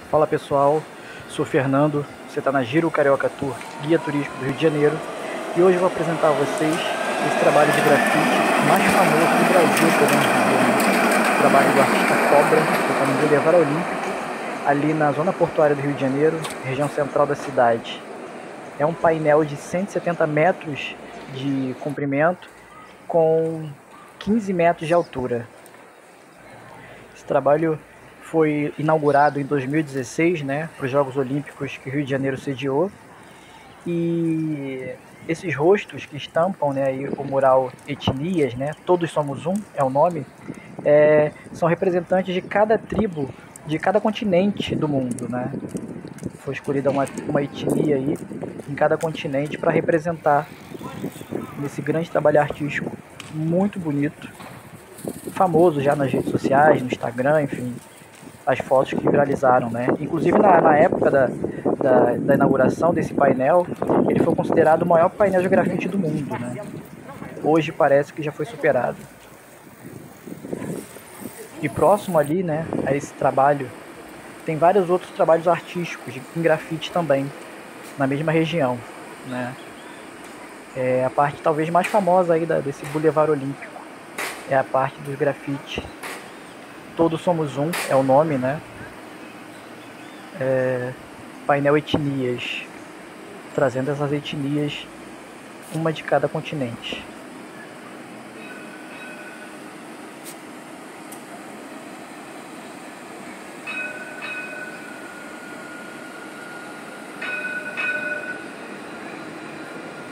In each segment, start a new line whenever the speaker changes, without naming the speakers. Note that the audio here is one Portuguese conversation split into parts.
Fala pessoal, sou Fernando, você está na Giro Carioca Tour, guia turístico do Rio de Janeiro, e hoje eu vou apresentar a vocês esse trabalho de grafite mais famoso do Brasil, podemos dizer, né? O trabalho do artista Cobra, que está no Boulevard Olímpico, ali na zona portuária do Rio de Janeiro, região central da cidade. É um painel de 170 metros de comprimento com 15 metros de altura. Esse trabalho foi inaugurado em 2016, né, para os Jogos Olímpicos que o Rio de Janeiro sediou. E esses rostos que estampam, né, aí o mural Etnias, né, Todos Somos Um é o nome, são representantes de cada tribo, de cada continente do mundo, né? Foi escolhida uma etnia aí em cada continente para representar nesse grande trabalho artístico muito bonito, famoso já nas redes sociais, no Instagram, enfim, as fotos que viralizaram, né? Inclusive na época da inauguração desse painel, ele foi considerado o maior painel de grafite do mundo, né? Hoje parece que já foi superado. E próximo ali, né, a esse trabalho, tem vários outros trabalhos artísticos em grafite também, na mesma região, né? É a parte talvez mais famosa aí desse Boulevard Olímpico, é a parte dos grafites. Todos Somos Um é o nome, né? Painel Etnias, trazendo essas etnias, uma de cada continente.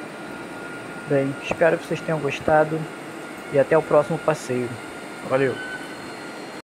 Bem, espero que vocês tenham gostado e até o próximo passeio. Valeu!